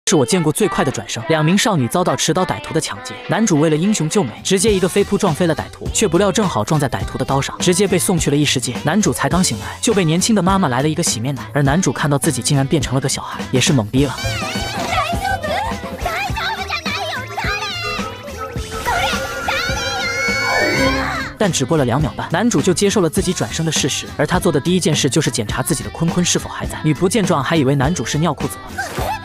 是我见过最快的转生。2名少女遭到持刀歹徒的抢劫，男主为了英雄救美，直接一个飞扑撞飞了歹徒，却不料正好撞在歹徒的刀上，直接被送去了异世界。男主才刚醒来，就被年轻的妈妈来了一个洗面奶，而男主看到自己竟然变成了个小孩，也是懵逼了。但只过了2秒半，男主就接受了自己转生的事实，而他做的第一件事就是检查自己的坤坤是否还在。女仆见状，还以为男主是尿裤子了。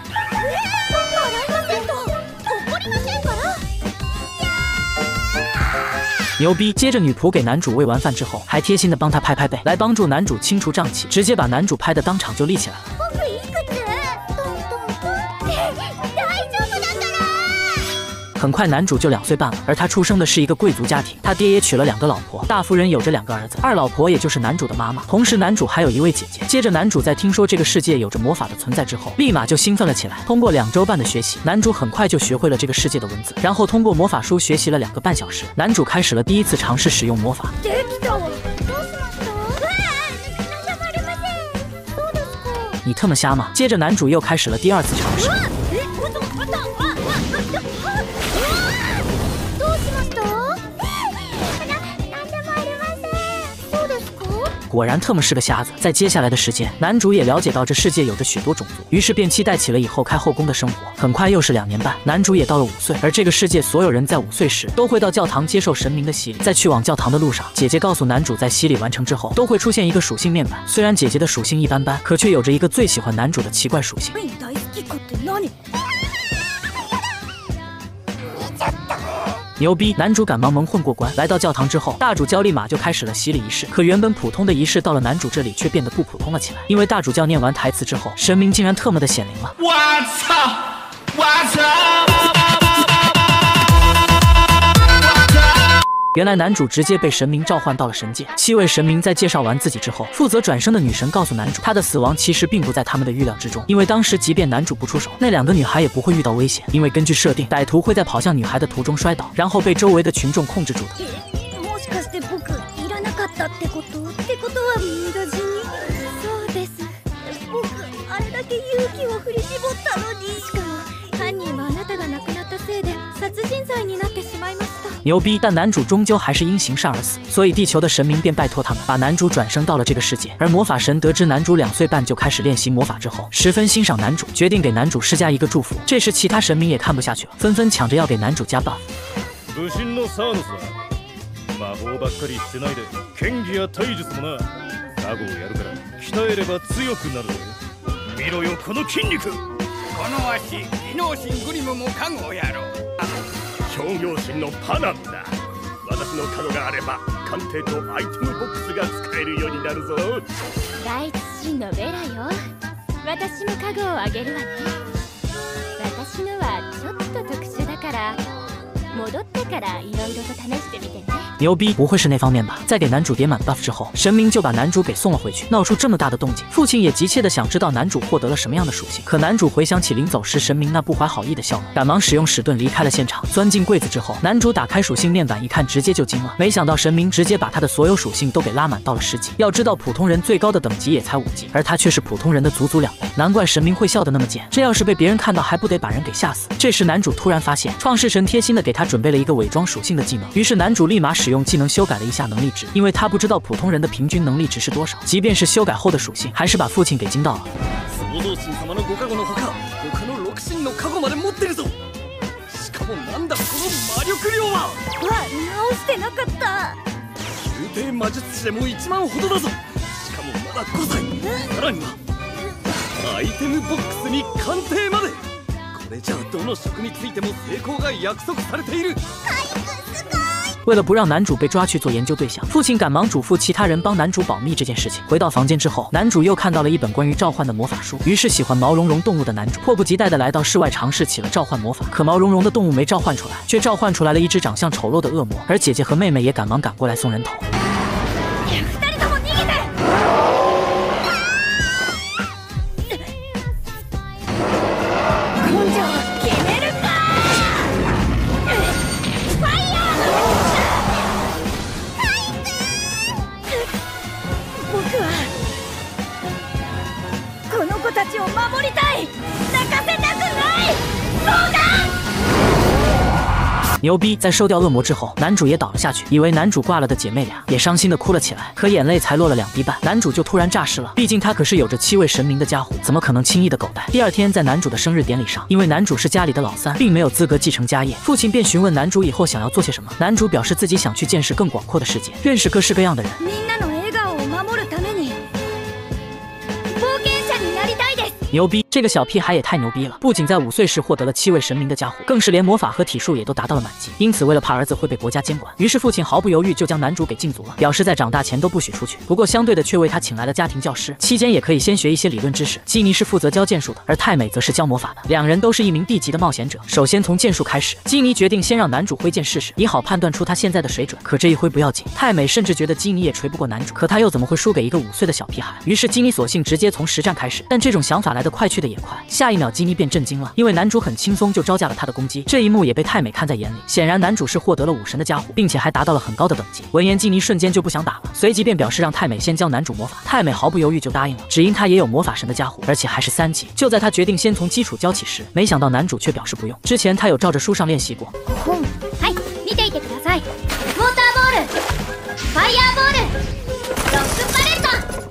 牛逼！接着女仆给男主喂完饭之后，还贴心的帮他拍拍背，来帮助男主清除胀气，直接把男主拍的当场就立起来了。很快男主就2岁半了，而他出生的是一个贵族家庭，他爹也娶了2个老婆，大夫人有着2个儿子，二老婆也就是男主的妈妈，同时男主还有一位姐姐。接着男主在听说这个世界有着魔法的存在之后，立马就兴奋了起来。通过2周半的学习，男主很快就学会了这个世界的文字，然后通过魔法书学习了2个半小时，男主开始了第一次尝试使用魔法。你特么瞎吗？接着男主又开始了第2次尝试。果然特么是个瞎子。在接下来的时间，男主也了解到这世界有着许多种族，于是便期待起了以后开后宫的生活。很快又是2年半，男主也到了5岁，而这个世界所有人在5岁时都会到教堂接受神明的洗礼。在去往教堂的路上，姐姐告诉男主，在洗礼完成之后都会出现一个属性面板。虽然姐姐的属性一般般，可却有着一个最喜欢男主的奇怪属性。牛逼！男主赶忙蒙混过关，来到教堂之后，大主教立马就开始了洗礼仪式。可原本普通的仪式到了男主这里却变得不普通了起来，因为大主教念完台词之后，神明竟然特么的显灵了。我操！我操！原来男主直接被神明召唤到了神界。7位神明在介绍完自己之后，负责转生的女神告诉男主，他的死亡其实并不在他们的预料之中，因为当时即便男主不出手，那2个女孩也不会遇到危险，因为根据设定，歹徒会在跑向女孩的途中摔倒，然后被周围的群众控制住的。牛逼！但男主终究还是因行善而死，所以地球的神明便拜托他们把男主转生到了这个世界。而魔法神得知男主2岁半就开始练习魔法之后，十分欣赏男主，决定给男主施加一个祝福。这时其他神明也看不下去了，纷纷抢着要给男主加 buff。魔法ばっかりしてないで、剣技や体術もな、加護をやるから鍛えれば強くなるぜ。見ろよこの筋肉。この足、技能神グリムも加護をやろう。商業神のパナンだ。私の加護があれば鑑定とアイテムボックスが使えるようになるぞ。第一神のベラよ。私も加護をあげるわね。私のはちょっと特殊だから。戻ってからいろいろと試してみてね。牛逼，不会是那方面吧？在给男主叠满 buff 之后，神明就把男主给送了回去，闹出这么大的动静。父亲也急切的想知道男主获得了什么样的属性，可男主回想起临走时神明那不怀好意的笑容，赶忙使用史盾离开了现场。钻进柜子之后，男主打开属性面板一看，直接就惊了，没想到神明直接把他的所有属性都给拉满到了10级。要知道普通人最高的等级也才5级，而他却是普通人的足足2倍，难怪神明会笑得那么贱。这要是被别人看到，还不得把人给吓死？这时男主突然发现，创世神贴心的给他准备了一个伪装属性的技能，于是男主立马使用技能修改了一下能力值，因为他不知道普通人的平均能力值是多少，即便是修改后的属性，还是把父亲给惊到了。創造神様のご加護のほか、他の6神の加護まで持ってるぞ。しかもなんだこの魔力量は。直してなかった。宮廷魔術師でも1万ほどだぞ。しかもまだ5歳。さらにはアイテムボックスに鑑定まで。これじゃどの職についても成功が約束されている。为了不让男主被抓去做研究对象，父亲赶忙嘱咐其他人帮男主保密这件事情。回到房间之后，男主又看到了一本关于召唤的魔法书，于是喜欢毛茸茸动物的男主迫不及待地来到室外尝试起了召唤魔法。可毛茸茸的动物没召唤出来，却召唤出来了一只长相丑陋的恶魔，而姐姐和妹妹也赶忙赶过来送人头。この子たちを守りたい。泣かせたくない。 牛逼！在收掉恶魔之后，男主也倒了下去，以为男主挂了的姐妹俩也伤心的哭了起来，可眼泪才落了2滴半，男主就突然诈尸了。毕竟他可是有着7位神明的家伙，怎么可能轻易的狗带？第二天，在男主的生日典礼上，因为男主是家里的老三，并没有资格继承家业，父亲便询问男主以后想要做些什么。男主表示自己想去见识更广阔的世界，认识各式各样的人。牛逼！这个小屁孩也太牛逼了，不仅在5岁时获得了7位神明的加护，更是连魔法和体术也都达到了满级。因此，为了怕儿子会被国家监管，于是父亲毫不犹豫就将男主给禁足了，表示在长大前都不许出去。不过相对的，却为他请来了家庭教师，期间也可以先学一些理论知识。基尼是负责教剑术的，而泰美则是教魔法的，两人都是1名地级的冒险者。首先从剑术开始，基尼决定先让男主挥剑试试，以好判断出他现在的水准。可这一挥不要紧，泰美甚至觉得基尼也锤不过男主，可他又怎么会输给一个5岁的小屁孩？于是基尼索性直接从实战开始，但这种想法来得快去得也快。下一秒，基尼便震惊了，因为男主很轻松就招架了他的攻击。这一幕也被泰美看在眼里，显然男主是获得了武神的加护，并且还达到了很高的等级。闻言，基尼瞬间就不想打了，随即便表示让泰美先教男主魔法。泰美毫不犹豫就答应了，只因他也有魔法神的加护，而且还是3级。就在他决定先从基础教起时，没想到男主却表示不用，之前他有照着书上练习过。見ていてください。ウォーターボール、ファイヤーボール、ロックパレット。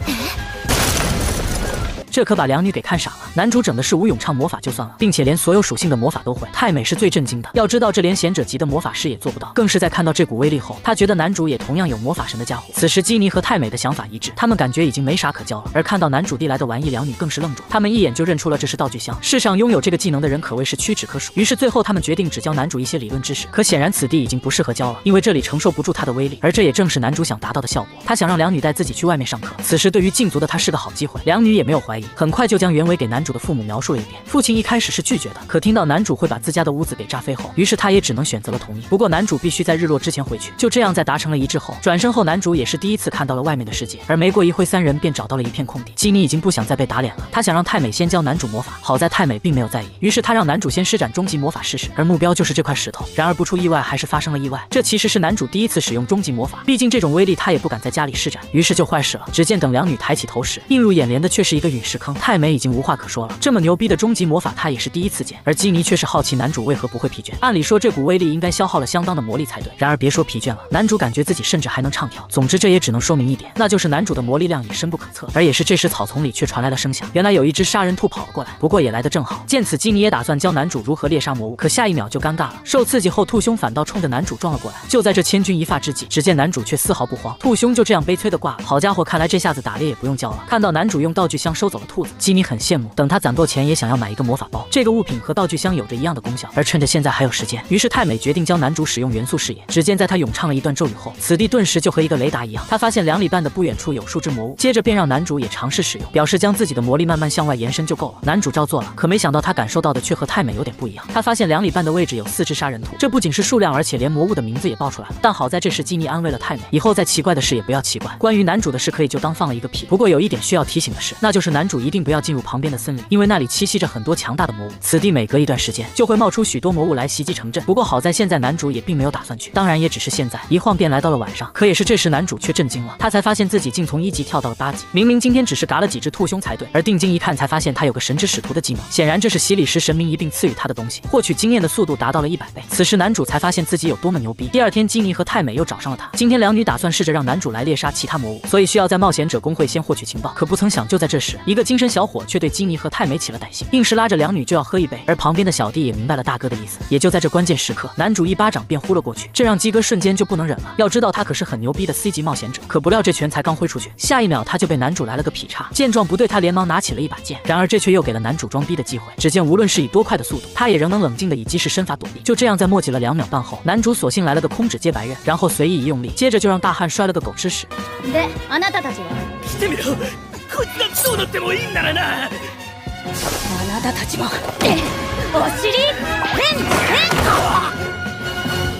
这可把两女给看傻了。男主整的是吴咏唱魔法就算了，并且连所有属性的魔法都会。泰美是最震惊的，要知道这连贤者级的魔法师也做不到。更是在看到这股威力后，他觉得男主也同样有魔法神的加护。此时基尼和泰美的想法一致，他们感觉已经没啥可教了。而看到男主递来的玩意，两女更是愣住，他们一眼就认出了这是道具箱。世上拥有这个技能的人可谓是屈指可数。于是最后他们决定只教男主一些理论知识，可显然此地已经不适合教了，因为这里承受不住他的威力。而这也正是男主想达到的效果。他想让两女带自己去外面上课。此时对于禁足的他是个好机会，两女也没有怀疑，很快就将原委给男主的父母描述了一遍。父亲一开始是拒绝的，可听到男主会把自家的屋子给炸飞后，于是他也只能选择了同意。不过男主必须在日落之前回去。就这样，在达成了一致后，转身后男主也是第一次看到了外面的世界。而没过一会，三人便找到了一片空地。基尼已经不想再被打脸了，他想让泰美先教男主魔法。好在泰美并没有在意，于是他让男主先施展终极魔法试试，而目标就是这块石头。然而不出意外，还是发生了意外。这其实是男主第一次使用终极魔法，毕竟这种威力他也不敢在家里施展。于是就坏事了。只见等两女抬起头时，映入眼帘的却是一个陨石坑。泰美已经无话可说了，这么牛逼的终极魔法他也是第一次见。而基尼却是好奇男主为何不会疲倦。按理说这股威力应该消耗了相当的魔力才对。然而别说疲倦了，男主感觉自己甚至还能唱跳。总之这也只能说明一点，那就是男主的魔力量也深不可测。而也是这时草丛里却传来了声响，原来有一只杀人兔跑了过来，不过也来得正好。见此，基尼也打算教男主如何猎杀魔物，可下一秒就尴尬了，受刺激后兔兄反倒冲着男主撞了过来。就在这千钧一发之际，只见男主却丝毫不慌，兔兄就这样悲催的挂了。好家伙，看来这下子打猎也不用教了。看到男主用道具箱收走了兔子，基尼很羡慕，等他攒够钱也想要买一个魔法包。这个物品和道具箱有着一样的功效，而趁着现在还有时间，于是泰美决定教男主使用元素视野。只见在他咏唱了一段咒语后，此地顿时就和一个雷达一样，他发现2里半的不远处有数只魔物，接着便让男主也尝试使用，表示将自己的魔力慢慢向外延伸就够了。男主照做了，可没想到他感受到的却和泰美有点不一样。他发现2里半的位置有4只杀人兔，这不仅是数量，而且连魔物的名字也报出来了。但好在这时基尼安慰了泰美，以后再奇怪的事也不要奇怪，关于男主的事可以就当放了一个屁。不过有一点需要提醒的是，那就是男主一定不要进入旁边的森林，因为那里栖息着很多强大的魔物，此地每隔一段时间就会冒出许多魔物来袭击城镇。不过好在现在男主也并没有打算去，当然也只是现在，一晃便来到了晚上。可也是这时男主却震惊了，他才发现自己竟从1级跳到了8级，明明今天只是嘎了几只兔兄才对。而定睛一看，才发现他有个神之使徒的技能，显然这是洗礼时神明一并赐予他的东西，获取经验的速度达到了100倍。此时男主才发现自己有多么牛逼。第二天，基尼和泰美又找上了他，今天两女打算试着让男主来猎杀其他魔物，所以需要在冒险者公会先获取情报。可不曾想，就在这时，一个精神小伙却对基尼和泰美起了歹心，硬是拉着两女就要喝一杯。而旁边的小弟也明白了大哥的意思，也就在这关键时刻，男主一巴掌便呼了过去，这让鸡哥瞬间就不能忍了。要知道他可是很牛逼的 C 级冒险者，可不料这拳才刚挥出去，下一秒他就被男主来了个劈叉。见状不对，他连忙拿起了一把剑，然而这却又给了男主装逼的机会。只见无论是以多快的速度，他也仍能冷静的以鸡式身法躲避。就这样在磨叽了2秒半后，男主索性来了个空指接白刃，然后随意一用力，接着就让大汉摔了个狗吃屎。あなたたちは来てみろ。こいつがどうなってもいいんならな。あなたたちもお尻変変。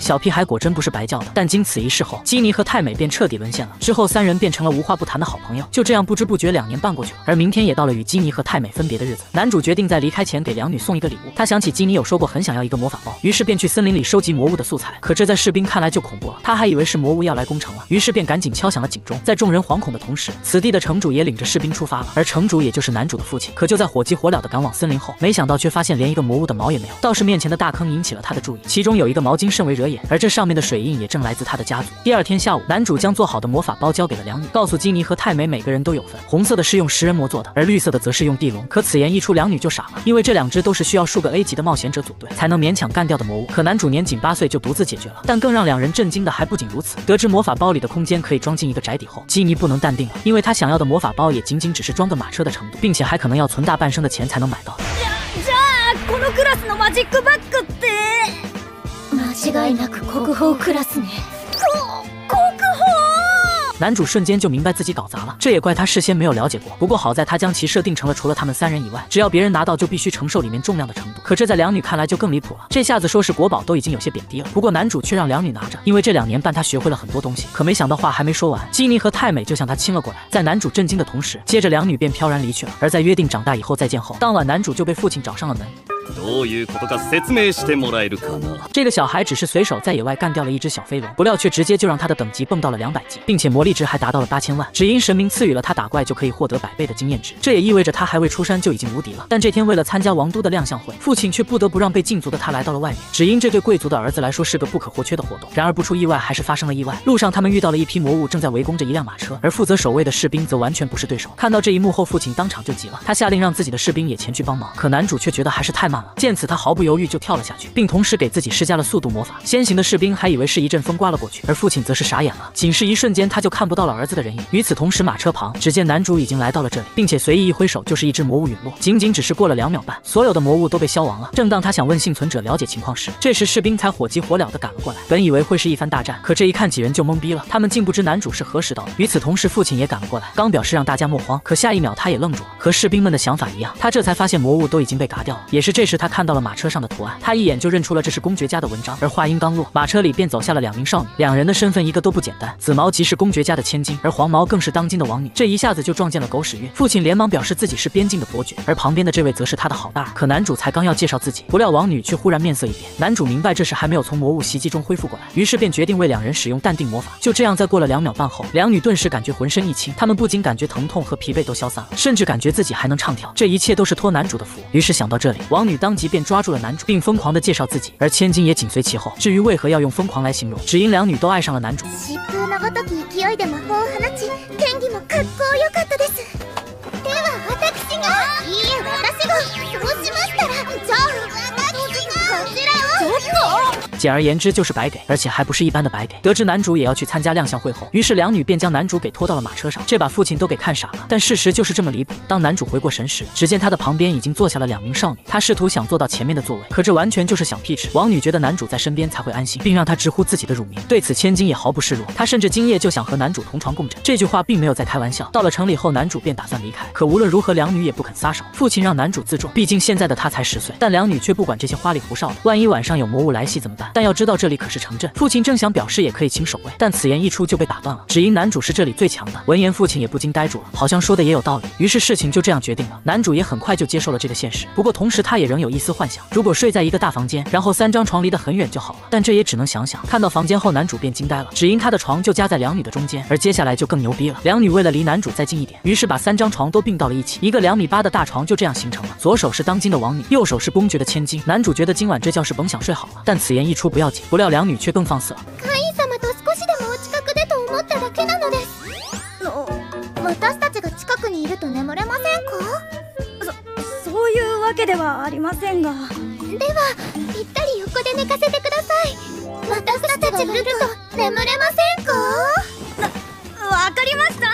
小屁孩果真不是白叫的。但经此一事后，基尼和泰美便彻底沦陷了。之后三人变成了无话不谈的好朋友。就这样不知不觉2年半过去了，而明天也到了与基尼和泰美分别的日子。男主决定在离开前给两女送一个礼物。他想起基尼有说过很想要一个魔法包，于是便去森林里收集魔物的素材。可这在士兵看来就恐怖了，他还以为是魔物要来攻城了，于是便赶紧敲响了警钟。在众人惶恐的同时，此地的城主也领着士兵出发了，而城主也就是男主的父亲。可就在火急火燎的赶往森林后，没想到却发现连一个魔物的毛也没有。倒是面前的大坑引起了他的注意，其中有一个毛巾甚为惹眼，而这上面的水印也正来自他的家族。第二天下午，男主将做好的魔法包交给了两女，告诉基尼和泰美每个人都有份。红色的是用食人魔做的，而绿色的则是用地龙。可此言一出，两女就傻了，因为这2只都是需要数个 A 级的冒险者组队才能勉强干掉的魔物。可男主年仅8岁就独自解决了。但更让两人震惊的还不仅如此，得知魔法包里的空间可以装进一个宅邸后，基尼不能淡定了，因为他想要的魔法包也仅仅只是装个马车的程度，并且还可能要存大半生的钱才能买到。 じゃあこのクラスのマジックバッグって間違いなく国宝クラスね。国宝。 男主瞬间就明白自己搞砸了，这也怪他事先没有了解过。不过好在他将其设定成了除了他们3人以外，只要别人拿到就必须承受里面重量的程度。可这在两女看来就更离谱了，这下子说是国宝都已经有些贬低了。不过男主却让两女拿着，因为这2年半他学会了很多东西。可没想到话还没说完，基尼和泰美就向他亲了过来。在男主震惊的同时，接着两女便飘然离去了。而在约定长大以后再见后，当晚男主就被父亲找上了门。 どういうことか説明してもらえるかな。 这个小孩只是随手在野外干掉了一只小飞龙，不料却直接就让他的等级蹦到了200级，并且魔力值还达到了8000万。只因神明赐予了他打怪就可以获得100倍的经验值，这也意味着他还未出山就已经无敌了。但这天为了参加王都的亮相会，父亲却不得不让被禁足的他来到了外面。只因这对贵族的儿子来说是个不可或缺的活动。然而不出意外，还是发生了意外。路上他们遇到了一批魔物，正在围攻着一辆马车，而负责守卫的士兵则完全不是对手。看到这一幕后，父亲当场就急了，他下令让自己的士兵也前去帮忙。可男主却觉得还是太慢了，见此他毫不犹豫就跳了下去，并同时给自己施加了速度魔法。先行的士兵还以为是一阵风刮了过去，而父亲则是傻眼了，仅是一瞬间他就看不到了儿子的人影。与此同时，马车旁只见男主已经来到了这里，并且随意一挥手，就是一只魔物陨落。仅仅只是过了2秒半，所有的魔物都被消亡了。正当他想问幸存者了解情况时，这时士兵才火急火燎地赶了过来。本以为会是一番大战，可这一看几人就懵逼了，他们竟不知男主是何时到的。与此同时，父亲也赶了过来，刚表示让大家莫慌，可下一秒他也愣住了，和士兵们的想法一样，他这才发现魔物都已经被嘎掉了。也是这时他看到了马车上的图案，他一眼就认出了这是公爵家的文章。而话音刚落，马车里便走下了2名少女，两人的身份一个都不简单，紫毛即是公爵家的千金，而黄毛更是当今的王女。这一下子就撞见了狗屎运，父亲连忙表示自己是边境的伯爵，而旁边的这位则是他的好大儿。可男主才刚要介绍自己，不料王女却忽然面色一变。男主明白这时还没有从魔物袭击中恢复过来，于是便决定为两人使用淡定魔法。就这样，在过了2秒半后，两女顿时感觉浑身一轻，她们不仅感觉疼痛和疲惫都消散了，甚至感觉自己还能唱跳。这一切都是托男主的福。于是想到这里，王女当即便抓住了男主，并疯狂地介绍自己，而千金也紧随其后。至于为何要用疯狂来形容，只因两女都爱上了男主。 疾風のごとき勢いで魔法を放ち、剣技もかっこよかったです。では私が、いいえ私が、そうしましたら、じゃあ私がこちらを。ちょっと。 简而言之就是白给，而且还不是一般的白给。得知男主也要去参加亮相会后，于是两女便将男主给拖到了马车上，这把父亲都给看傻了。但事实就是这么离谱。当男主回过神时，只见他的旁边已经坐下了2名少女，他试图想坐到前面的座位，可这完全就是小屁事。王女觉得男主在身边才会安心，并让他直呼自己的乳名。对此千金也毫不示弱，他甚至今夜就想和男主同床共枕。这句话并没有在开玩笑。到了城里后，男主便打算离开，可无论如何两女也不肯撒手。父亲让男主自重，毕竟现在的他才10岁，但两女却不管这些花里胡哨的，万一晚上有魔物来袭怎么办？但要知道这里可是城镇，父亲正想表示也可以请守卫，但此言一出就被打断了，只因男主是这里最强的。闻言父亲也不禁呆住了，好像说的也有道理。于是事情就这样决定了，男主也很快就接受了这个现实。不过同时他也仍有一丝幻想，如果睡在一个大房间，然后3张床离得很远就好了。但这也只能想想。看到房间后，男主便惊呆了，只因他的床就夹在两女的中间。而接下来就更牛逼了，两女为了离男主再近一点，于是把3张床都并到了一起，一个2米8的大床就这样形成了。左手是当今的王女，右手是公爵的千金。男主觉得今晚这觉是甭想睡好了，但此言一出不要紧，不料两女却更放肆了。 カイ様と少しでもお近くでと思っただけなのです。私たちが近くにいると眠れませんか？ そういうわけではありませんが。 ではぴったり横で寝かせてください。私たちがいると眠れませんか？ わかりました。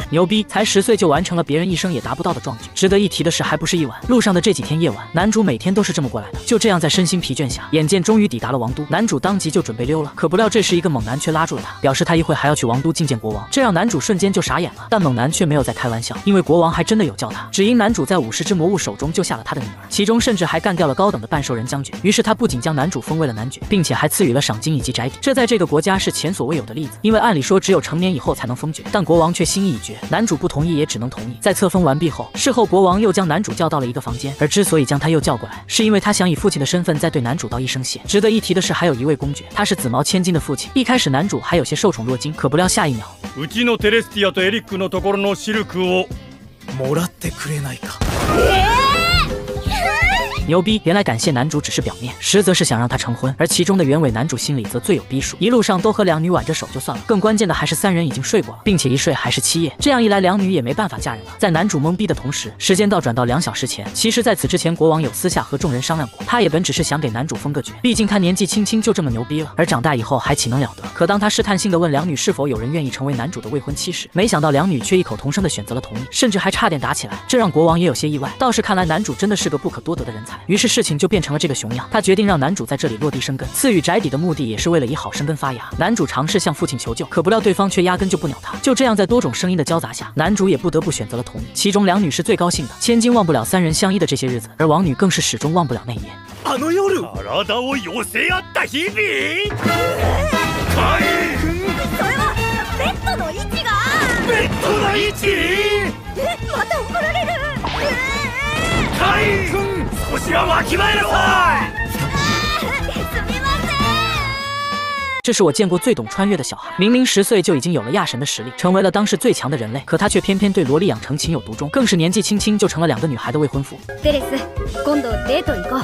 牛逼！才10岁就完成了别人一生也达不到的壮举。值得一提的是，还不是一晚，路上的这几天夜晚，男主每天都是这么过来的。就这样，在身心疲倦下，眼见终于抵达了王都，男主当即就准备溜了。可不料这时一个猛男却拉住了他，表示他一会还要去王都觐见国王，这让男主瞬间就傻眼了。但猛男却没有在开玩笑，因为国王还真的有叫他，只因男主在50只魔物手中救下了他的女儿，其中甚至还干掉了高等的半兽人将军。于是他不仅将男主封为了男爵，并且还赐予了赏金以及宅邸，这在这个国家是前所未有的例子。因为按理说只有成年以后才能封爵，但国王却心意已决，男主不同意也只能同意。在册封完毕后，事后国王又将男主叫到了一个房间，而之所以将他又叫过来，是因为他想以父亲的身份再对男主道一声谢。值得一提的是，还有一位公爵，他是紫毛千金的父亲。一开始男主还有些受宠若惊，可不料下一秒， うちのテレスティアとエリックのところのシルクをもらってくれないか。 牛逼！原来感谢男主只是表面，实则是想让他成婚，而其中的原委男主心里则最有逼数。一路上都和两女挽着手就算了，更关键的还是3人已经睡过了，并且一睡还是7夜。这样一来，两女也没办法嫁人了。在男主懵逼的同时，时间倒转到2小时前。其实在此之前，国王有私下和众人商量过，他也本只是想给男主封个爵，毕竟他年纪轻轻就这么牛逼了，而长大以后还岂能了得？可当他试探性的问两女是否有人愿意成为男主的未婚妻时，没想到两女却异口同声的选择了同意，甚至还差点打起来，这让国王也有些意外。倒是看来男主真的是个不可多得的人才。于是事情就变成了这个熊样，他决定让男主在这里落地生根，赐予宅邸的目的也是为了以好生根发芽。男主尝试向父亲求救，可不料对方却压根就不鸟他。就这样，在多种声音的交杂下，男主也不得不选择了同意。其中两女是最高兴的，千金忘不了3人相依的这些日子，而王女更是始终忘不了那一夜。 あの夜、体を寄せ合った日々。大君、 それはベッドの位置が。 ベッドの位置。 また怒られる。 大君、少しはわきまえなさい。 すみません。 这是我见过最懂穿越的小孩，明明10岁就已经有了亚神的实力，成为了当世最强的人类，可他却偏偏对萝莉养成情有独钟，更是年纪轻轻就成了2个女孩的未婚夫。 テレス、今度デート行こう。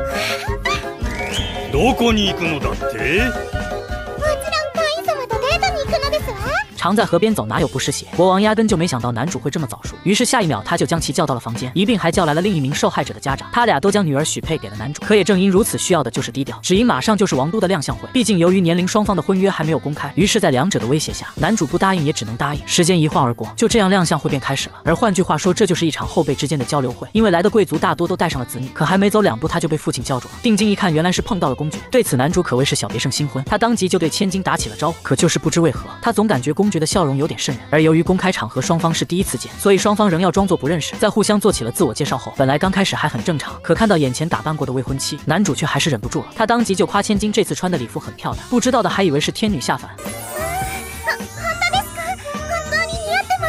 どこに行くのだって？ もちろん会員様とデートに行くのですわ。 常在河边走，哪有不湿鞋？国王压根就没想到男主会这么早熟，于是下一秒他就将其叫到了房间，一并还叫来了另一名受害者的家长。他俩都将女儿许配给了男主。可也正因如此，需要的就是低调，只因马上就是王都的亮相会。毕竟由于年龄，双方的婚约还没有公开，于是，在2者的威胁下，男主不答应也只能答应。时间一晃而过，就这样亮相会便开始了。而换句话说，这就是一场后辈之间的交流会。因为来的贵族大多都带上了子女，可还没走2步，他就被父亲叫住了。定睛一看，原来是碰到了公爵。对此，男主可谓是小别胜新婚，他当即就对千金打起了招呼。可就是不知为何，他总感觉公爵的笑容有点渗人。而由于公开场合双方是第一次见，所以双方仍要装作不认识。在互相做起了自我介绍后，本来刚开始还很正常，可看到眼前打扮过的未婚妻，男主却还是忍不住了。他当即就夸千金这次穿的礼服很漂亮，不知道的还以为是天女下凡。 本当ですか？本当に似合ってます？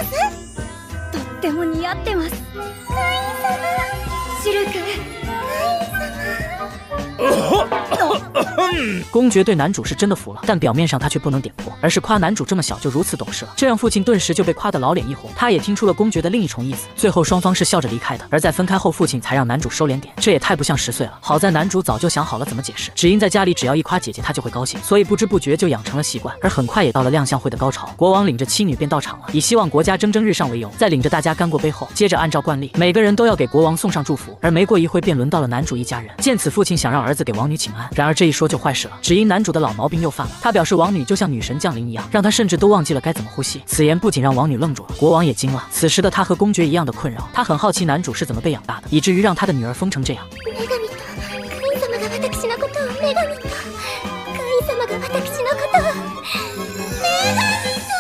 とっても似合ってます。 会員様。 シルク。 公爵对男主是真的服了，但表面上他却不能点破，而是夸男主这么小就如此懂事了，这让父亲顿时就被夸得老脸一红。他也听出了公爵的另一重意思。最后双方是笑着离开的，而在分开后，父亲才让男主收敛点，这也太不像10岁了。好在男主早就想好了怎么解释，只因在家里只要一夸姐姐他就会高兴，所以不知不觉就养成了习惯。而很快也到了亮相会的高潮，国王领着妻女便到场了，以希望国家蒸蒸日上为由，在领着大家干过杯后，接着按照惯例，每个人都要给国王送上祝福。而没过一会，便轮到了男主一家人。见此，父亲想让儿子给王女请安，然而这一说就坏事了，只因男主的老毛病又犯了。他表示王女就像女神降临一样，让他甚至都忘记了该怎么呼吸。此言不仅让王女愣住了，国王也惊了。此时的他和公爵一样的困扰，他很好奇男主是怎么被养大的，以至于让他的女儿疯成这样。 女神と会員様が私のことを女神と会員様が私のことを女神と。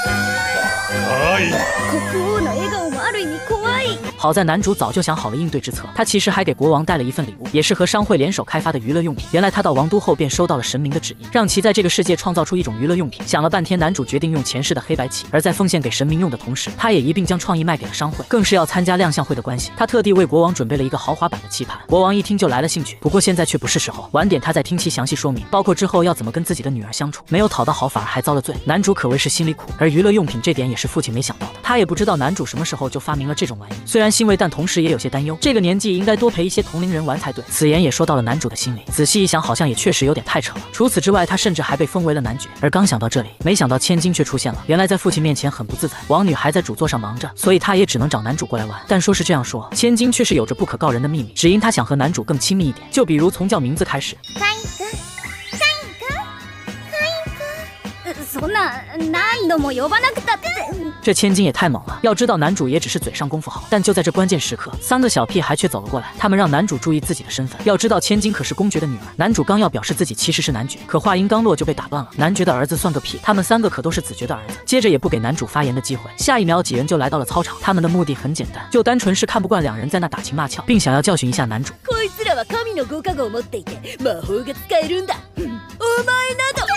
国王の笑顔もある意味怖い。 好在男主早就想好了应对之策，他其实还给国王带了一份礼物，也是和商会联手开发的娱乐用品。原来他到王都后便收到了神明的旨意，让其在这个世界创造出一种娱乐用品。想了半天，男主决定用前世的黑白棋，而在奉献给神明用的同时，他也一并将创意卖给了商会，更是要参加亮相会的关系。他特地为国王准备了一个豪华版的棋盘，国王一听就来了兴趣。不过现在却不是时候，晚点他再听其详细说明，包括之后要怎么跟自己的女儿相处。没有讨到好，反而还遭了罪，男主可谓是心里苦。而娱乐用品这点也是父亲没想到的，他也不知道男主什么时候就发明了这种玩意。虽然欣慰，但同时也有些担忧，这个年纪应该多陪一些同龄人玩才对。此言也说到了男主的心里，仔细一想，好像也确实有点太扯了。除此之外，他甚至还被封为了男爵。而刚想到这里，没想到千金却出现了。原来在父亲面前很不自在，王女还在主座上忙着，所以他也只能找男主过来玩。但说是这样说，千金却是有着不可告人的秘密，只因他想和男主更亲密一点，就比如从叫名字开始。 会員くん、会員くん、会員くん。 そんな何度も呼ばなくたって。 这千金也太猛了！要知道男主也只是嘴上功夫好，但就在这关键时刻，3个小屁孩却走了过来，他们让男主注意自己的身份。要知道千金可是公爵的女儿，男主刚要表示自己其实是男爵，可话音刚落就被打断了。男爵的儿子算个屁，他们3个可都是子爵的儿子。接着也不给男主发言的机会，下一秒几人就来到了操场，他们的目的很简单，就单纯是看不惯2人在那打情骂俏，并想要教训一下男主。 こいつらは神のご加護を持っていて魔法が使えるんだ。お前など。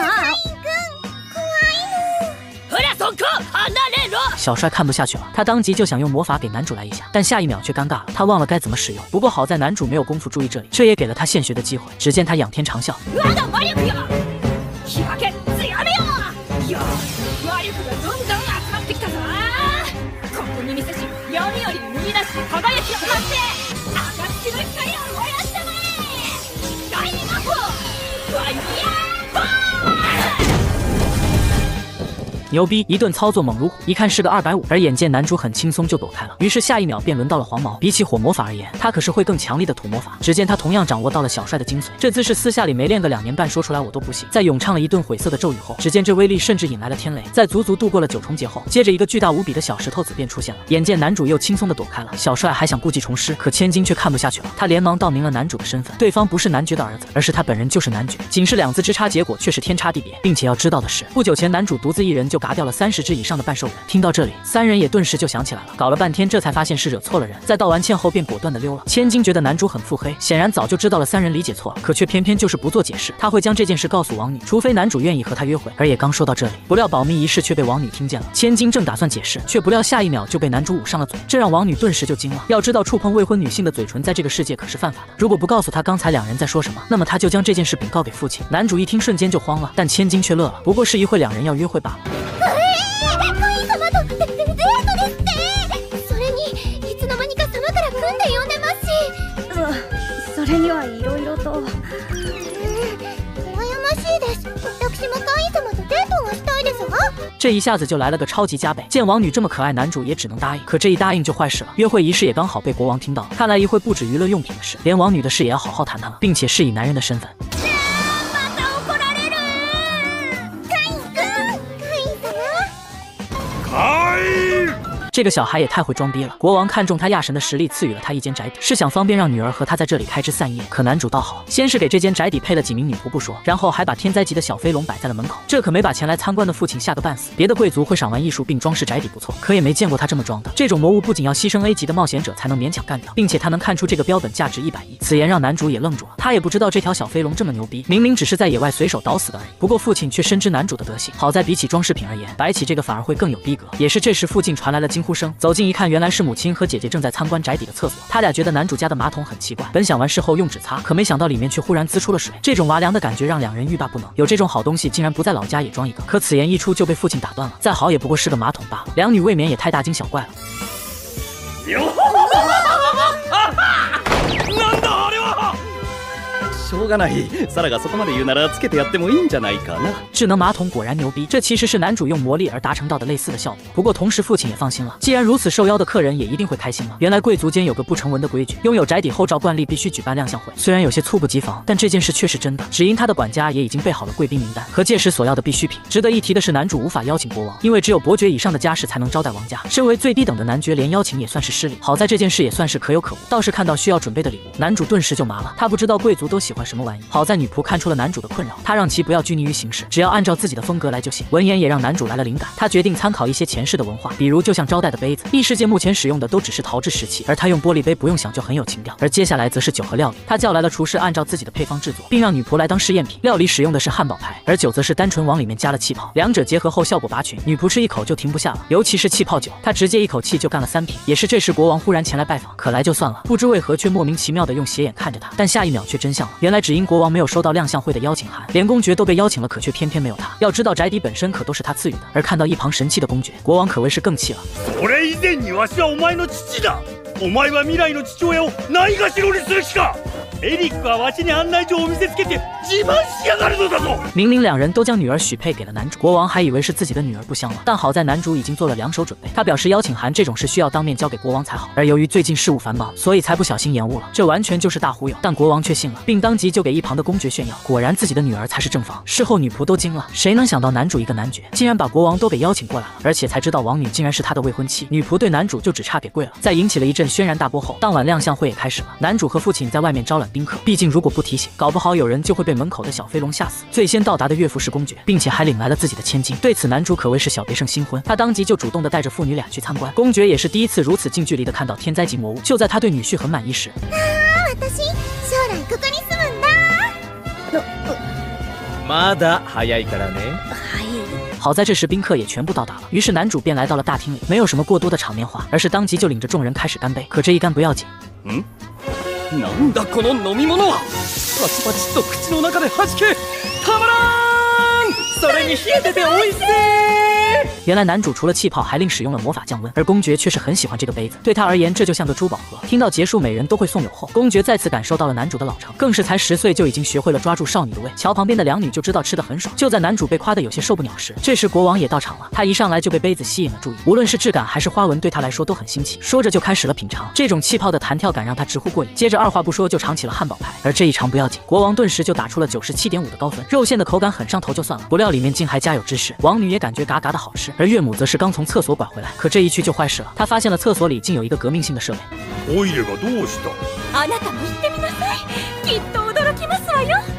ほらそこ離れろ！ 小帅看不下去了，他当即就想用魔法给男主来一下，但下一秒却尴尬了，他忘了该怎么使用。不过好在男主没有功夫注意这里，这也给了他现学的机会。只见他仰天长啸。 まだ魔力よ！開け強めよ！よし魔力がどんどん集まってきたぞ！ここに見せし闇より見出し輝きを放って暁の光を燃やしてまえ！大魔法ファイヤーボール！ 牛逼！一顿操作猛如虎，一看是个250，而眼见男主很轻松就躲开了，于是下一秒便轮到了黄毛。比起火魔法而言，他可是会更强力的土魔法。只见他同样掌握到了小帅的精髓，这姿势私下里没练个2年半，说出来我都不信。在咏唱了一顿晦涩的咒语后，只见这威力甚至引来了天雷。在足足度过了9重劫后，接着一个巨大无比的小石头子便出现了。眼见男主又轻松的躲开了，小帅还想故技重施，可千金却看不下去了，他连忙道明了男主的身份，对方不是男爵的儿子，而是他本人就是男爵，仅是2字之差，结果却是天差地别。并且要知道的是，不久前男主独自一人就嘎掉了30只以上的半兽人。听到这里，3人也顿时就想起来了，搞了半天这才发现是惹错了人，在道完歉后便果断的溜了。千金觉得男主很腹黑，显然早就知道了3人理解错了，可却偏偏就是不做解释，他会将这件事告诉王女，除非男主愿意和他约会。而也刚说到这里，不料保密一事却被王女听见了。千金正打算解释，却不料下一秒就被男主捂上了嘴，这让王女顿时就惊了。要知道触碰未婚女性的嘴唇在这个世界可是犯法的，如果不告诉他刚才2人在说什么，那么他就将这件事禀告给父亲。男主一听瞬间就慌了，但千金却乐了，不过是一会2人要约会罢了。 それにはいろいろと。 羨ましいです。私もカイ様とデートがしたいですわ。 这一下子就来了个超级加倍，见王女这么可爱，男主也只能答应。可这一答应就坏事了，约会仪式也刚好被国王听到了，看来一会不止娱乐用品的事，连王女的事也要好好谈谈了，并且是以男人的身份。这个小孩也太会装逼了！国王看中他亚神的实力，赐予了他一间宅邸，是想方便让女儿和他在这里开枝散叶。可男主倒好，先是给这间宅邸配了几名女仆不说，然后还把天灾级的小飞龙摆在了门口，这可没把前来参观的父亲吓个半死。别的贵族会赏玩艺术并装饰宅邸不错，可也没见过他这么装的。这种魔物不仅要牺牲 A 级的冒险者才能勉强干掉，并且他能看出这个标本价值100亿。此言让男主也愣住了，他也不知道这条小飞龙这么牛逼，明明只是在野外随手捣死的而已。不过父亲却深知男主的德行，好在比起装饰品而言，摆起这个反而会更有逼格。也是这时附近传来了惊呼声，走近一看，原来是母亲和姐姐正在参观宅邸的厕所。他俩觉得男主家的马桶很奇怪，本想完事后用纸擦，可没想到里面却忽然滋出了水。这种娃凉的感觉让2人欲罢不能，有这种好东西竟然不在老家也装一个。可此言一出就被父亲打断了，再好也不过是个马桶罢了。2女未免也太大惊小怪了。 なんだあれは！ しょうがない。サラがそこまで言うならつけてやってもいいんじゃないかな。 智能马桶果然牛逼，这其实是男主用魔力而达成到的类似的效果。不过同时父亲也放心了，既然如此，受邀的客人也一定会开心了。原来贵族间有个不成文的规矩，拥有宅邸后照惯例必须举办亮相会。虽然有些猝不及防，但这件事却是真的。只因他的管家也已经备好了贵宾名单和届时所要的必需品。值得一提的是，男主无法邀请国王，因为只有伯爵以上的家世才能招待王家。身为最低等的男爵，连邀请也算是失礼。好在这件事也算是可有可无。倒是看到需要准备的礼物，男主顿时就麻了。他不知道贵族都喜欢什么玩意。好在女仆看出了男主的困扰，他让其不要拘泥于形式，只要按照自己的风格来就行。闻言也让男主来了灵感，他决定参考一些前世的文化，比如就像招待的杯子，异世界目前使用的都只是陶制石器，而他用玻璃杯不用想就很有情调。而接下来则是酒和料理，他叫来了厨师，按照自己的配方制作，并让女仆来当试验品。料理使用的是汉堡排，而酒则是单纯往里面加了气泡，两者结合后效果拔群。女仆吃一口就停不下了，尤其是气泡酒，她直接一口气就干了3瓶。也是这时国王忽然前来拜访，可来就算了，不知为何却莫名其妙的用斜眼看着他，但下一秒却真相了，原来只因国王没有收到亮相会的邀请函，连公爵都被邀请了，可却偏偏没有他。要知道宅邸本身可都是他赐予的，而看到一旁神气的公爵，国王可谓是更气了。 それ以前にわしはお前の父だ。 お前は未来の父親をないがしろにする気か。エリックはわしに案内状を見せつけて自慢しやがるのだぞ。 明明两人都将女儿许配给了男主，国王还以为是自己的女儿不香了，但好在男主已经做了两手准备。他表示邀请函这种事需要当面交给国王才好，而由于最近事务繁忙，所以才不小心延误了。这完全就是大忽悠，但国王却信了，并当即就给一旁的公爵炫耀，果然自己的女儿才是正房。事后女仆都惊了，谁能想到男主一个男爵竟然把国王都给邀请过来了，而且才知道王女竟然是他的未婚妻。女仆对男主就只差给跪了。在引起了一阵轩然大波后，当晚亮相会也开始了。男主和父亲在外面招揽宾客，毕竟如果不提醒，搞不好有人就会被门口的小飞龙吓死。最先到达的岳父是公爵，并且还领来了自己的千金。对此，男主可谓是小别胜新婚，他当即就主动的带着父女俩去参观。公爵也是第一次如此近距离的看到天灾及魔物。就在他对女婿很满意时， 私将来ここに住むんだ。 まだ早いからね。 好在这时宾客也全部到达了，于是男主便来到了大厅里，没有什么过多的场面话，而是当即就领着众人开始干杯。可这一干不要紧， なんだこの飲み物は。パチパチと口の中で弾け、たまらん。それに冷えてて美味しい。 原来男主除了气泡还另使用了魔法降温，而公爵却是很喜欢这个杯子，对他而言这就像个珠宝盒。听到结束每人都会送酒后，公爵再次感受到了男主的老成，更是才10岁就已经学会了抓住少女的胃。瞧旁边的两女就知道吃得很爽。就在男主被夸得有些受不了时，这时国王也到场了，他一上来就被杯子吸引了注意，无论是质感还是花纹对他来说都很新奇。说着就开始了品尝，这种气泡的弹跳感让他直呼过瘾。接着二话不说就尝起了汉堡排，而这一尝不要紧，国王顿时就打出了97.5的高分。肉馅的口感很上头就算了，不料里面竟还加有芝士。王女也感觉嘎嘎的好吃，而岳母则是刚从厕所拐回来，可这一去就坏事了，她发现了厕所里竟有一个革命性的设备。 トイレがどうした？ あなたも行ってみなさい。きっと驚きますわよ。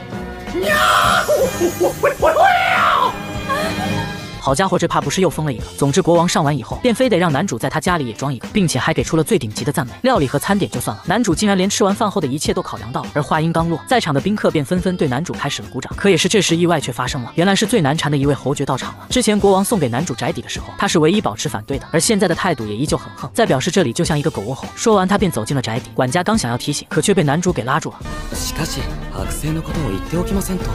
好家伙，这怕不是又疯了一个。总之，国王上完以后，便非得让男主在他家里也装一个，并且还给出了最顶级的赞美。料理和餐点就算了，男主竟然连吃完饭后的一切都考量到了。而话音刚落，在场的宾客便纷纷对男主开始了鼓掌。可也是这时意外却发生了，原来是最难缠的一位侯爵到场了。之前国王送给男主宅邸的时候，他是唯一保持反对的，而现在的态度也依旧很横，在表示这里就像一个狗窝后。说完，他便走进了宅邸。管家刚想要提醒，可却被男主给拉住了。 しかし剥製のことを言っておきませんと。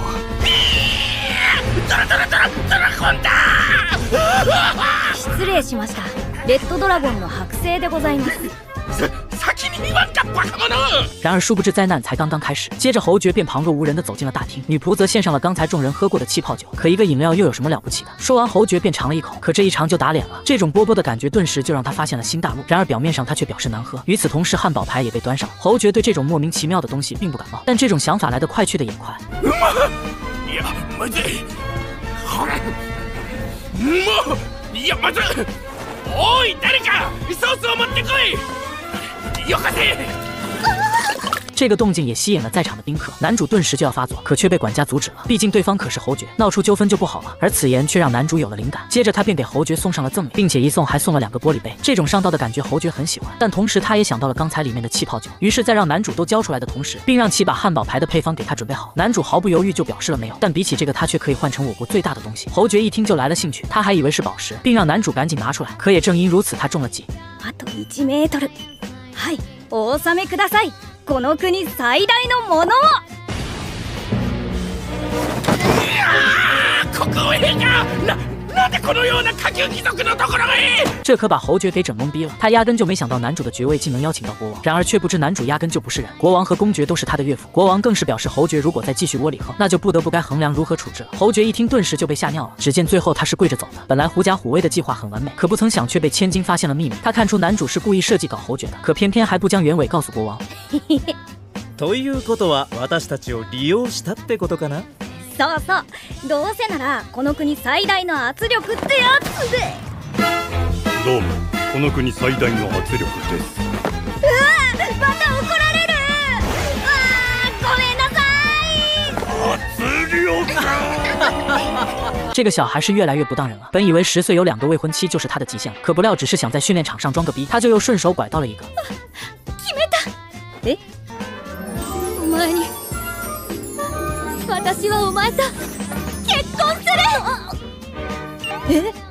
失礼しました。レッドドラゴンの剥製でございます。 先に言わんかバカ者！ 然而殊不知灾难才刚刚开始，接着侯爵便旁若无人地走进了大厅，女仆则献上了刚才众人喝过的气泡酒。可一个饮料又有什么了不起的？说完，侯爵便尝了一口，可这一尝就打脸了，这种波波的感觉顿时就让他发现了新大陆。然而表面上他却表示难喝。与此同时，汉堡排也被端上了。侯爵对这种莫名其妙的东西并不感冒，但这种想法来得快去得也快。 いやまずい。もういやまずい。おい誰かソースを持ってこい。よかせ。 这个动静也吸引了在场的宾客，男主顿时就要发作，可却被管家阻止了。毕竟对方可是侯爵，闹出纠纷就不好了。而此言却让男主有了灵感，接着他便给侯爵送上了赠礼，并且一送还送了2个玻璃杯。这种上道的感觉侯爵很喜欢，但同时他也想到了刚才里面的气泡酒，于是，在让男主都交出来的同时，并让其把汉堡排的配方给他准备好。男主毫不犹豫就表示了没有，但比起这个，他却可以换成我国最大的东西。侯爵一听就来了兴趣，他还以为是宝石，并让男主赶紧拿出来。可也正因如此，他中了计。 あと1メートル。はい、お納めください。この国最大のものを。 ここへか。なんでこのような下級貴族のところへ？ 这可把侯爵给整懵逼了，他压根就没想到男主的爵位竟能邀请到国王，然而却不知男主压根就不是人，国王和公爵都是他的岳父。国王更是表示，侯爵如果再继续窝里横，那就不得不该衡量如何处置了。侯爵一听，顿时就被吓尿了。只见最后他是跪着走的。本来狐假虎威的计划很完美，可不曾想却被千金发现了秘密。他看出男主是故意设计搞侯爵的，可偏偏还不将原委告诉国王。 ということは私たちを利用したってことかな？ そうそう。どうせならこの国最大の圧力ってやつで。 どうもこの国最大の圧力です。 また怒られる。ごめんなさい。 圧力。 这个小孩是越来越不当人了。本以为10岁有2个未婚妻就是他的极限了，可不料只是想在训练场上装个逼，他就又顺手拐到了一个。 決めた。え？お前に。私はお前と結婚する。え？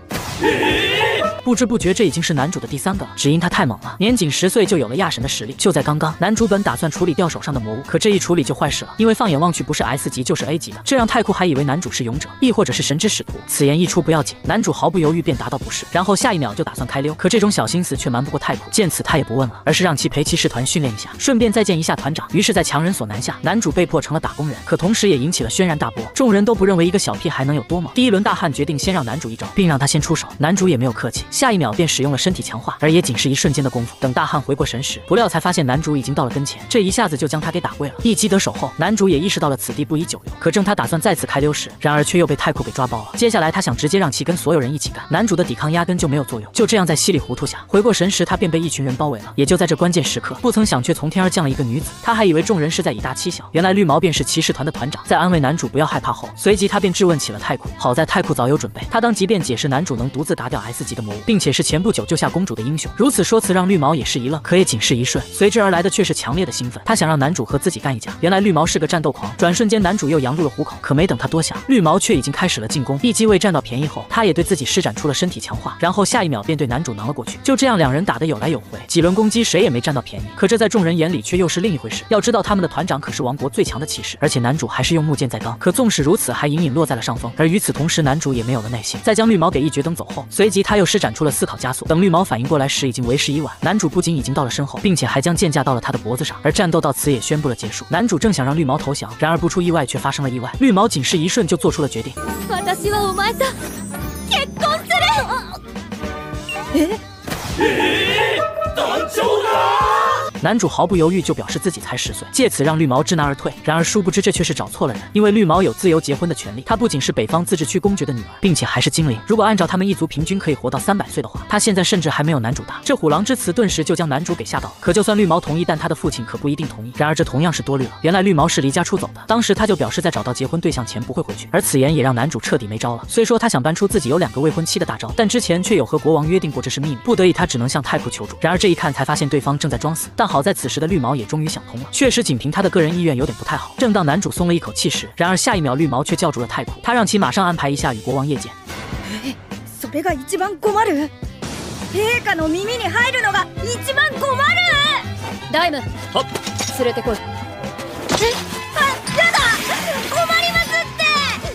不知不觉，这已经是男主的第3个了。只因他太猛了，年仅10岁就有了亚神的实力。就在刚刚，男主本打算处理掉手上的魔物，可这一处理就坏事了，因为放眼望去，不是 S 级就是 A 级的，这让太库还以为男主是勇者，亦或者是神之使徒。此言一出不要紧，男主毫不犹豫便答道不是，然后下一秒就打算开溜。可这种小心思却瞒不过太库，见此他也不问了，而是让其陪骑士团训练一下，顺便再见一下团长。于是，在强人所难下，男主被迫成了打工人，可同时也引起了轩然大波。众人都不认为一个小屁孩能有多猛。第一轮大汉决定先让男主一招，并让他先出手。男主也没有客气，下一秒便使用了身体强化，而也仅是一瞬间的功夫。等大汉回过神时，不料才发现男主已经到了跟前，这一下子就将他给打跪了。一击得手后，男主也意识到了此地不宜久留。可正他打算再次开溜时，然而却又被太库给抓包了。接下来他想直接让其跟所有人一起干，男主的抵抗压根就没有作用。就这样在稀里糊涂下，回过神时他便被一群人包围了。也就在这关键时刻，不曾想却从天而降了一个女子。他还以为众人是在以大欺小，原来绿毛便是骑士团的团长。在安慰男主不要害怕后，随即他便质问起了太库。好在太库早有准备，他当即便解释男主能独自打掉 S 级的魔物，并且是前不久救下公主的英雄。如此说辞让绿毛也是一愣，可也仅是一瞬，随之而来的却是强烈的兴奋。他想让男主和自己干一架。原来绿毛是个战斗狂，转瞬间男主又羊入了虎口。可没等他多想，绿毛却已经开始了进攻。一击未占到便宜后，他也对自己施展出了身体强化，然后下一秒便对男主囊了过去。就这样，两人打得有来有回，几轮攻击谁也没占到便宜。可这在众人眼里却又是另一回事。要知道他们的团长可是王国最强的骑士，而且男主还是用木剑在刚。可纵使如此，还隐隐落在了上风。而与此同时，男主也没有了耐心，在将绿毛给一决蹬走后，随即他又施展出了思考加速。等绿毛反应过来时，已经为时已晚。男主不仅已经到了身后，并且还将剑架到了他的脖子上。而战斗到此也宣布了结束。男主正想让绿毛投降，然而不出意外却发生了意外。绿毛仅是一瞬就做出了决定。 私はお前と結婚する。 団長が男主毫不犹豫就表示自己才10岁，借此让绿毛知难而退。然而殊不知这却是找错了人，因为绿毛有自由结婚的权利，她不仅是北方自治区公爵的女儿，并且还是精灵。如果按照他们一族平均可以活到300岁的话，她现在甚至还没有男主大。这虎狼之词顿时就将男主给吓到了。可就算绿毛同意，但他的父亲可不一定同意。然而这同样是多虑了。原来绿毛是离家出走的，当时他就表示在找到结婚对象前不会回去，而此言也让男主彻底没招了。虽说他想搬出自己有2个未婚妻的大招，但之前却有和国王约定过这是秘密，不得已他只能向太库求助。然而这一看才发现对方正在装死，但好在此时的绿毛也终于想通了，确实仅凭他的个人意愿有点不太好。正当男主松了一口气时，然而下一秒绿毛却叫住了太库，他让其马上安排一下与国王夜见。 それが一番困る。陛下の耳に入るのが一番困る。ダイム、 は連れてこい。やだ、困りますって。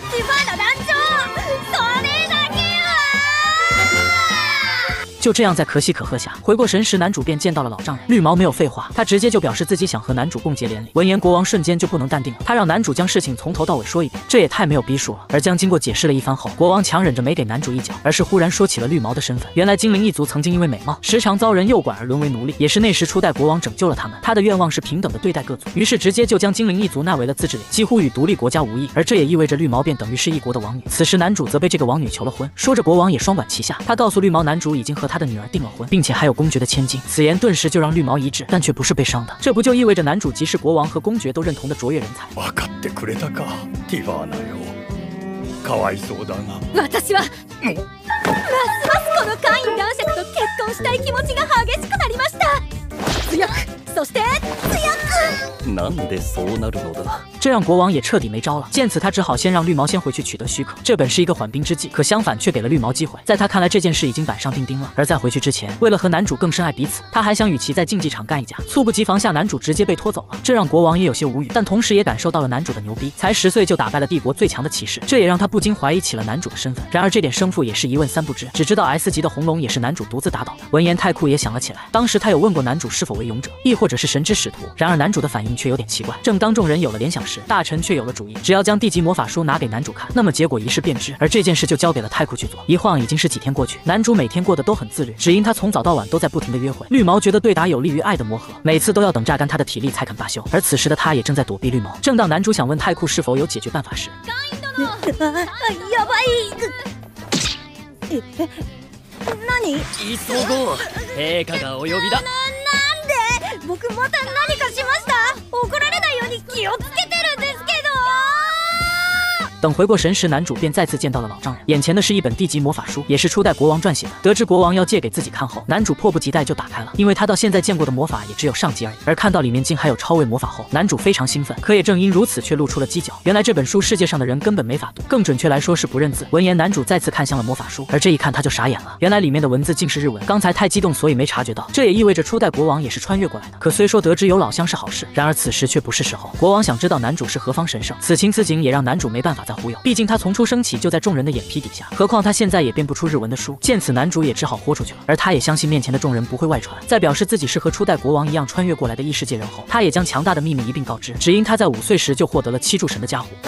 ティファーナ団長、それだけは。 就这样，在可喜可贺下，回过神时，男主便见到了老丈人。绿毛没有废话，他直接就表示自己想和男主共结连理。闻言，国王瞬间就不能淡定了，他让男主将事情从头到尾说一遍，这也太没有逼数了。而将经过解释了一番后，国王强忍着没给男主一脚，而是忽然说起了绿毛的身份。原来精灵一族曾经因为美貌时常遭人诱拐而沦为奴隶，也是那时初代国王拯救了他们。他的愿望是平等的对待各族，于是直接就将精灵一族纳为了自治领，几乎与独立国家无异。而这也意味着绿毛便等于是一国的王女。此时男主则被这个王女求了婚，说着国王也双管齐下。他告诉绿毛，男主已经和他的女儿订了婚，并且还有公爵的千金。此言顿时就让绿毛一滞，但却不是悲伤的。这不就意味着男主即是国王和公爵都认同的卓越人才？ 分かってくれたか、ティファーナよ。かわいそうだが。 私はますますこのカイン男爵と結婚したい気持ちが激しくなりました。強く、そして強く。 なんでそうなるのだ。 这让国王也彻底没招了。见此，他只好先让绿毛先回去取得许可。这本是一个缓兵之计，可相反却给了绿毛机会。在他看来，这件事已经板上钉钉了。而在回去之前，为了和男主更深爱彼此，他还想与其在竞技场干一架。猝不及防下，男主直接被拖走了，这让国王也有些无语，但同时也感受到了男主的牛逼。才10岁就打败了帝国最强的骑士，这也让他不禁怀疑起了男主的身份。然而这点生父也是一问三不知，只知道 S 级的红龙也是男主独自打倒的。闻言，太库也想了起来，当时他有问过男主是否为勇者，亦或者是神之使徒。然而男主的反应却有点奇怪。正当众人有了联想时，大臣却有了主意，只要将地级魔法书拿给男主看，那么结果一试便知。而这件事就交给了太库去做。一晃已经是几天过去，男主每天过得都很自律，只因他从早到晚都在不停的约会。绿毛觉得对打有利于爱的磨合，每次都要等榨干他的体力才肯罢休。而此时的他也正在躲避绿毛。正当男主想问太库是否有解决办法时， やばい。何？ 急ごう、陛下がお呼びだ。 なんで？僕また何かしました？怒られないように気をつけてるんですけど。 等回过神时，男主便再次见到了老丈人，眼前的是一本地级魔法书，也是初代国王撰写的。得知国王要借给自己看后，男主迫不及待就打开了，因为他到现在见过的魔法也只有上级而已。而看到里面竟还有超位魔法后，男主非常兴奋。可也正因如此，却露出了犄角。原来这本书世界上的人根本没法读，更准确来说是不认字。闻言，男主再次看向了魔法书，而这一看他就傻眼了，原来里面的文字竟是日文。刚才太激动，所以没察觉到，这也意味着初代国王也是穿越过来的。可虽说得知有老乡是好事，然而此时却不是时候。国王想知道男主是何方神圣，此情此景也让男主没办法再忽悠，毕竟他从出生起就在众人的眼皮底下，何况他现在也编不出日文的书。见此，男主也只好豁出去了。而他也相信面前的众人不会外传，在表示自己是和初代国王一样穿越过来的异世界人后，他也将强大的秘密一并告知，只因他在5岁时就获得了7柱神的加护。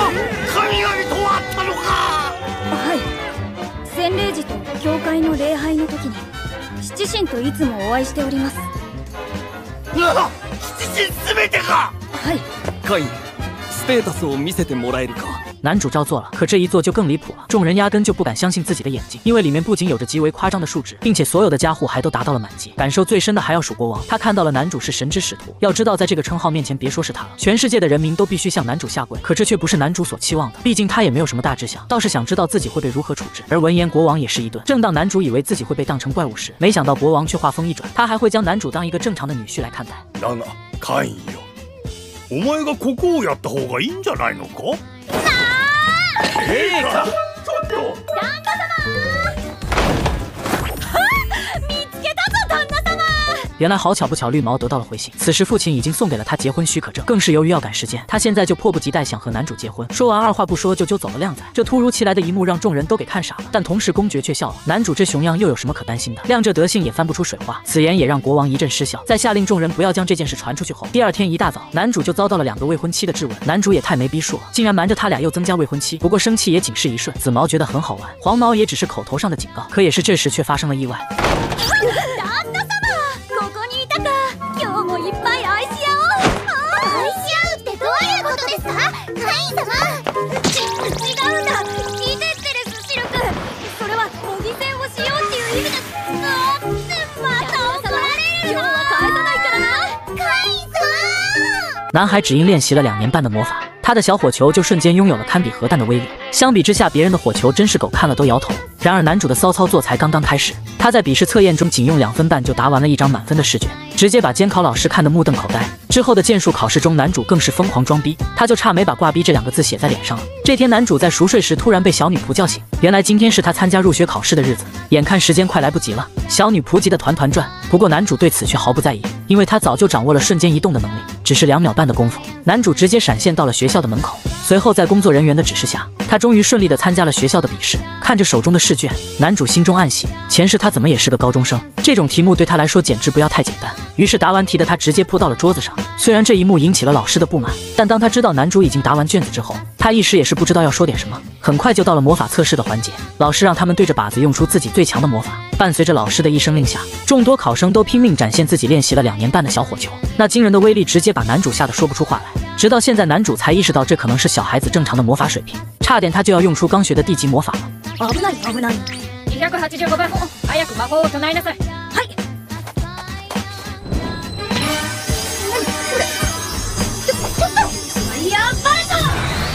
はい洗礼時と教会の礼拝の時に七神といつもお会いしております。 七神全てか。 はい。 カイン、ステータスを見せてもらえるか。 男主照做了，可这一做就更离谱了。众人压根就不敢相信自己的眼睛，因为里面不仅有着极为夸张的数值，并且所有的加护还都达到了满级。感受最深的还要数国王，他看到了男主是神之使徒。要知道，在这个称号面前，别说是他了，全世界的人民都必须向男主下跪。可这却不是男主所期望的，毕竟他也没有什么大志向，倒是想知道自己会被如何处置。而闻言，国王也是一顿。正当男主以为自己会被当成怪物时，没想到国王却话锋一转，他还会将男主当一个正常的女婿来看待。 だが、カインよ、お前がここをやった方がいいんじゃないのか？ 陛下、 ちょっと。 旦那様見つけたぞ旦那様。 原来好巧不巧，绿毛得到了回信。此时父亲已经送给了他结婚许可证，更是由于要赶时间，他现在就迫不及待想和男主结婚。说完，二话不说就揪走了靓仔。这突如其来的一幕让众人都给看傻了，但同时公爵却笑了。男主这熊样又有什么可担心的？亮这德性也翻不出水花。此言也让国王一阵失笑。在下令众人不要将这件事传出去后，第二天一大早，男主就遭到了2个未婚妻的质问。男主也太没逼数了，竟然瞒着他俩又增加未婚妻。不过生气也仅是一瞬，紫毛觉得很好玩，黄毛也只是口头上的警告。可也是这时却发生了意外。 旦那様、ここにいたか。今日もいっぱい愛し合おう。 愛し合うってどういうことですか、カイン様。 違うんだ、聞いてってるスシル君。それは模擬戦をしようっていう意味です。ってまた怒られるの。今日は返さないからな。 カイン様。 男孩只因练习了2年半的魔法，他的小火球就瞬间拥有了堪比核弹的威力。相比之下，别人的火球真是狗看了都摇头。然而男主的骚操作才刚刚开始，他在笔试测验中仅用2分半就答完了一张满分的试卷，直接把监考老师看得目瞪口呆。之后的剑术考试中，男主更是疯狂装逼，他就差没把挂逼这2个字写在脸上了。这天男主在熟睡时突然被小女仆叫醒，原来今天是他参加入学考试的日子。眼看时间快来不及了，小女仆急得团团转。不过男主对此却毫不在意，因为他早就掌握了瞬间移动的能力。只是2秒半的功夫，男主直接闪现到了学校的门口。随后在工作人员的指示下，他终于顺利地参加了学校的笔试。看着手中的试卷，男主心中暗喜，前世他怎么也是个高中生，这种题目对他来说简直不要太简单。于是答完题的他直接扑到了桌子上。虽然这一幕引起了老师的不满，但当他知道男主已经答完卷子之后，他一时也是不知道要说点什么。很快就到了魔法测试的环节，老师让他们对着靶子用出自己最强的魔法。伴随着老师的一声令下，众多考生都拼命展现自己练习了2年半的小火球。那惊人的威力直接把男主吓得说不出话来。直到现在，男主才意识到这可能是小孩子正常的魔法水平，差点他就要用出刚学的地级魔法了。 危ない危ない。285番法、早く魔法を唱えなさい。はい。何これ。ちょっと。やばいぞ。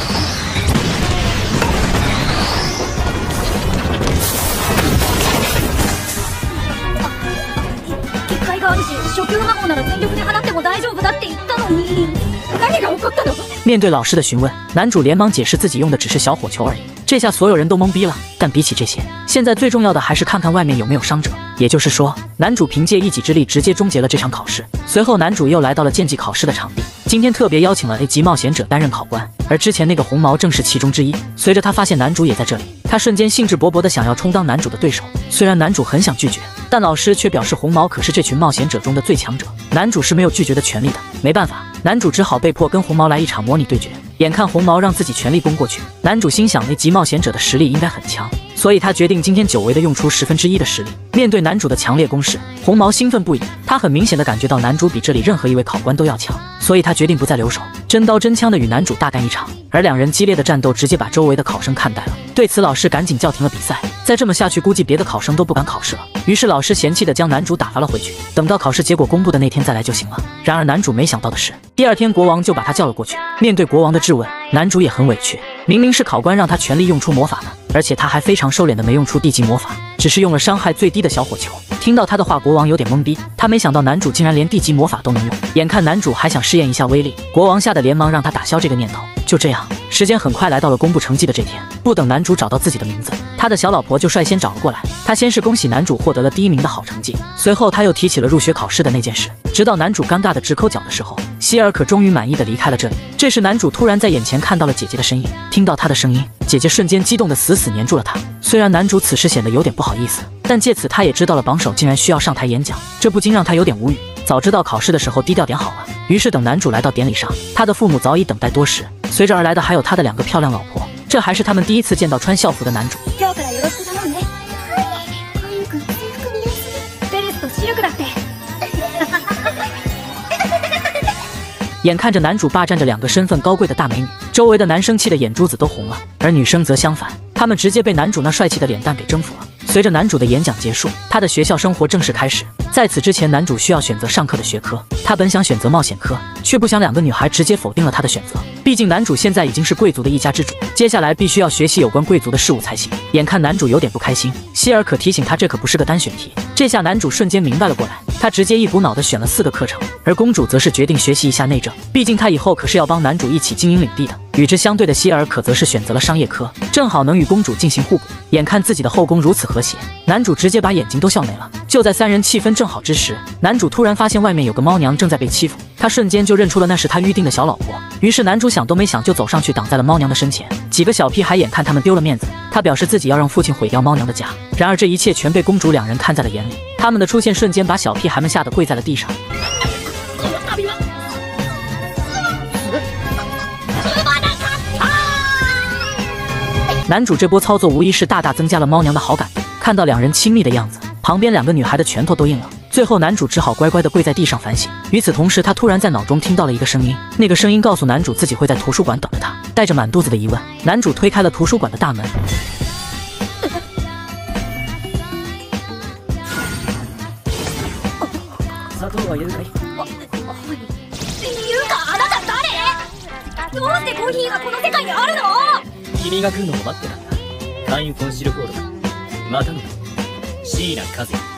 結界があるし、初級魔法なら全力で放っても大丈夫だって言ったのに。何が起こったの？ 面对老师的询问，男主连忙解释自己用的只是小火球而已。这下所有人都懵逼了。但比起这些，现在最重要的还是看看外面有没有伤者。也就是说，男主凭借一己之力直接终结了这场考试。随后，男主又来到了剑技考试的场地。今天特别邀请了 A 级冒险者担任考官，而之前那个红毛正是其中之一。随着他发现男主也在这里，他瞬间兴致勃勃地想要充当男主的对手。虽然男主很想拒绝，但老师却表示红毛可是这群冒险者中的最强者，男主是没有拒绝的权利的。没办法，男主只好被迫跟红毛来一场模拟对决。眼看红毛让自己全力攻过去，男主心想 A 级冒险者的实力应该很强，所以他决定今天久违的用出1/10的实力。面对男主的强烈攻势，红毛兴奋不已。他很明显的感觉到男主比这里任何一位考官都要强，所以他决定不再留手，真刀真枪的与男主大干一场。而2人激烈的战斗直接把周围的考生看呆了。对此，老师赶紧叫停了比赛。 再这么下去，估计别的考生都不敢考试了。于是老师嫌弃的将男主打发了回去，等到考试结果公布的那天再来就行了。然而男主没想到的是，第二天国王就把他叫了过去。面对国王的质问，男主也很委屈，明明是考官让他全力用出魔法的，而且他还非常收敛的没用出地级魔法，只是用了伤害最低的小火球。听到他的话，国王有点懵逼，他没想到男主竟然连地级魔法都能用。眼看男主还想试验一下威力，国王吓得连忙让他打消这个念头。就这样，时间很快来到了公布成绩的这天。不等男主找到自己的名字，他的小老婆就率先找了过来。他先是恭喜男主获得了第1名的好成绩，随后他又提起了入学考试的那件事。直到男主尴尬的直抠脚的时候，希尔可终于满意的离开了这里。这时男主突然在眼前看到了姐姐的身影，听到她的声音，姐姐瞬间激动的死死黏住了他。虽然男主此时显得有点不好意思，但借此他也知道了榜首竟然需要上台演讲，这不禁让他有点无语。早知道考试的时候低调点好了。于是等男主来到典礼上，他的父母早已等待多时，随着而来的还有他的2个漂亮老婆。这还是他们第一次见到穿校服的男主。 今日からよろしく頼むね。 可愛く制服似合いすぎ。 ベレスとシルクだって。 眼看着男主霸占着2个身份高贵的大美女，周围的男生气的眼珠子都红了，而女生则相反，他们直接被男主那帅气的脸蛋给征服了。随着男主的演讲结束，他的学校生活正式开始。在此之前，男主需要选择上课的学科，他本想选择冒险科，却不想2个女孩直接否定了他的选择。毕竟男主现在已经是贵族的一家之主，接下来必须要学习有关贵族的事物才行。眼看男主有点不开心，希尔可提醒他这可不是个单选题。这下男主瞬间明白了过来，他直接一股脑的选了4个课程，而公主则是决定学习一下内政，毕竟她以后可是要帮男主一起经营领地的。与之相对的希尔可则是选择了商业科，正好能与公主进行互补。眼看自己的后宫如此和谐，男主直接把眼睛都笑没了。就在3人气氛正好之时，男主突然发现外面有个猫娘正在被欺负，他瞬间就认出了那是他预定的小老婆。于是男主想都没想就走上去挡在了猫娘的身前。几个小屁孩眼看他们丢了面子，他表示自己要让父亲毁掉猫娘的家。然而这一切全被公主2人看在了眼里，他们的出现瞬间把小屁孩们吓得跪在了地上。男主这波操作无疑是大大增加了猫娘的好感度，看到2人亲密的样子，旁边2个女孩的拳头都硬了。最后男主只好乖乖地跪在地上反省。与此同时，他突然在脑中听到了一个声音，那个声音告诉男主自己会在图书馆等着他。带着满肚子的疑问，男主推开了图书馆的大门。 いうかあなた誰？どうしてコーヒーがこの世界にあるの？ 君が来るのを待ってたんだ。会員コンシルフォードだ。またのシーナ・カズヤ。